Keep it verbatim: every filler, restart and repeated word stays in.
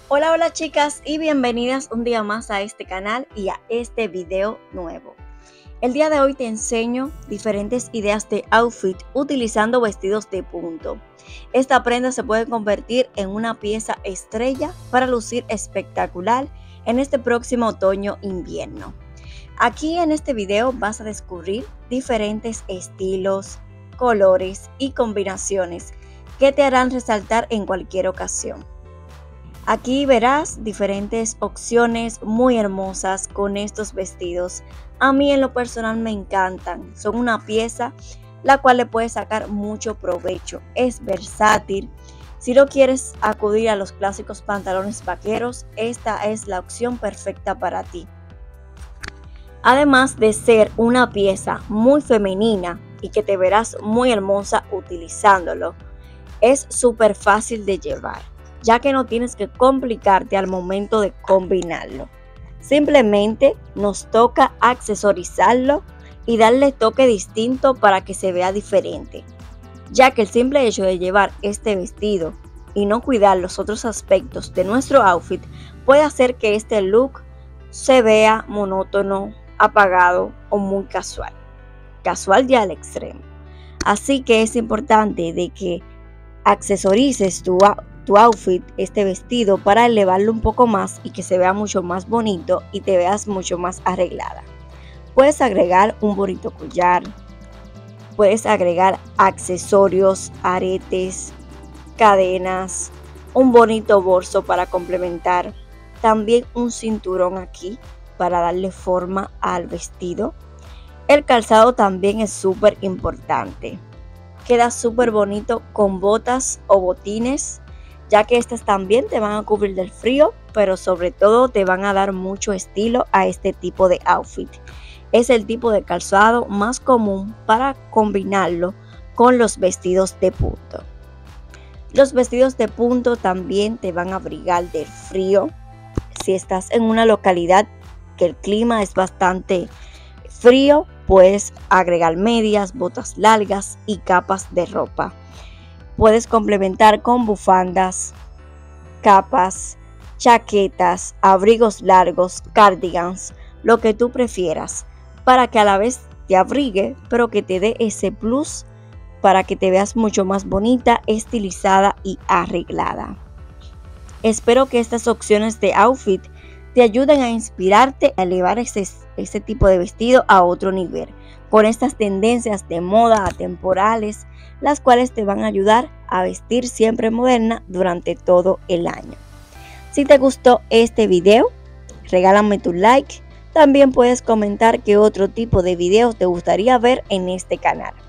Hola, hola chicas y bienvenidas un día más a este canal y a este video nuevo. El día de hoy te enseño diferentes ideas de outfit utilizando vestidos de punto. Esta prenda se puede convertir en una pieza estrella para lucir espectacular en este próximo otoño-invierno. Aquí en este video vas a descubrir diferentes estilos, colores y combinaciones que te harán resaltar en cualquier ocasión. Aquí verás diferentes opciones muy hermosas con estos vestidos. A mí en lo personal me encantan. Son una pieza la cual le puedes sacar mucho provecho. Es versátil. Si no quieres acudir a los clásicos pantalones vaqueros, esta es la opción perfecta para ti. Además de ser una pieza muy femenina y que te verás muy hermosa utilizándolo, es súper fácil de llevar, ya que no tienes que complicarte al momento de combinarlo. Simplemente nos toca accesorizarlo y darle toque distinto para que se vea diferente, ya que el simple hecho de llevar este vestido y no cuidar los otros aspectos de nuestro outfit puede hacer que este look se vea monótono, apagado o muy casual. Casual ya al extremo. Así que es importante de que accesorices tu tu outfit, este vestido, para elevarlo un poco más y que se vea mucho más bonito y te veas mucho más arreglada. Puedes agregar un bonito collar, puedes agregar accesorios, aretes, cadenas, un bonito bolso para complementar, también un cinturón aquí para darle forma al vestido. El calzado también es súper importante. Queda súper bonito con botas o botines, ya que estas también te van a cubrir del frío, pero sobre todo te van a dar mucho estilo a este tipo de outfit. Es el tipo de calzado más común para combinarlo con los vestidos de punto. Los vestidos de punto también te van a abrigar del frío. Si estás en una localidad que el clima es bastante frío, puedes agregar medias, botas largas y capas de ropa. Puedes complementar con bufandas, capas, chaquetas, abrigos largos, cardigans, lo que tú prefieras, para que a la vez te abrigue, pero que te dé ese plus para que te veas mucho más bonita, estilizada y arreglada. Espero que estas opciones de outfit te ayuden a inspirarte a elevar ese, ese tipo de vestido a otro nivel, con estas tendencias de moda atemporales, las cuales te van a ayudar a vestir siempre moderna durante todo el año. Si te gustó este video, regálame tu like. También puedes comentar qué otro tipo de videos te gustaría ver en este canal.